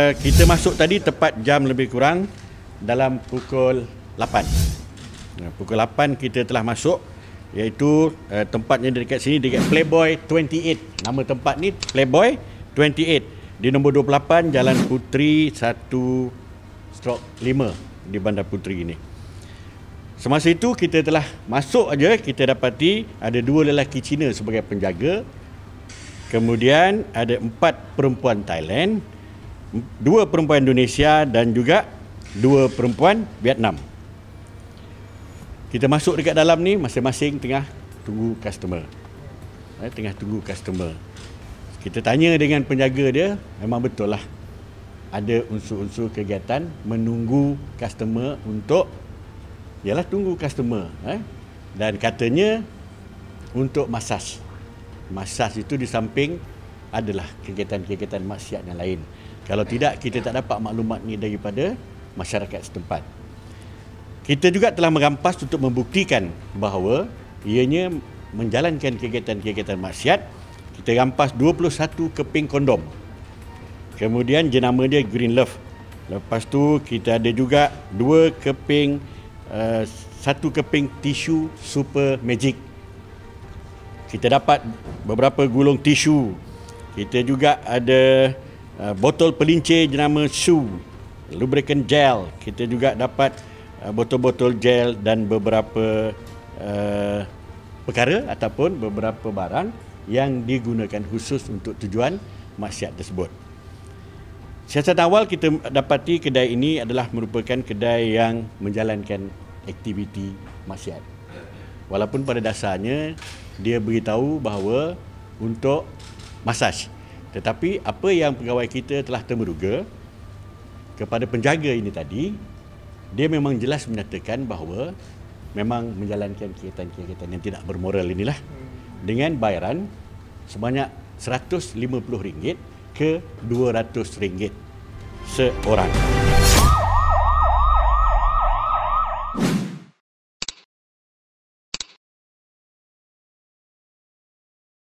Kita masuk tadi tepat jam lebih kurang dalam pukul 8. Pukul 8 kita telah masuk, iaitu tempatnya dekat sini, dekat Playboy 28. Nama tempat ni Playboy 28 di nombor 28 Jalan Puteri 1/5 di Bandar Puteri ini. Semasa itu kita telah masuk aja, kita dapati ada 2 lelaki Cina sebagai penjaga. Kemudian ada 4 perempuan Thailand, 2 perempuan Indonesia dan juga 2 perempuan Vietnam. Kita masuk dekat dalam ni, masing-masing tengah tunggu customer. Tengah tunggu customer. Kita tanya dengan penjaga dia, memang betul lah ada unsur-unsur kegiatan menunggu customer untuk tunggu customer. Dan katanya untuk masaj. Masaj itu di samping adalah kegiatan-kegiatan maksiat yang lain. Kalau tidak, kita tak dapat maklumat ni daripada masyarakat setempat. Kita juga telah merampas untuk membuktikan bahawa ianya menjalankan kegiatan-kegiatan maksiat. Kita rampas 21 keping kondom. Kemudian jenama dia Green Love. Lepas tu kita ada juga 1 keping tisu Super Magic. Kita dapat beberapa gulung tisu. Kita juga ada botol pelincir jenama Shoe, lubricant gel. Kita juga dapat botol-botol gel dan beberapa perkara ataupun beberapa barang yang digunakan khusus untuk tujuan maksiat tersebut. Siasat awal kita dapati kedai ini adalah merupakan kedai yang menjalankan aktiviti maksiat. Walaupun pada dasarnya dia beritahu bahawa untuk masaj. Tetapi apa yang pegawai kita telah terduga kepada penjaga ini tadi, dia memang jelas menyatakan bahawa memang menjalankan kegiatan-kegiatan yang tidak bermoral inilah dengan bayaran sebanyak RM150 ke RM200 seorang.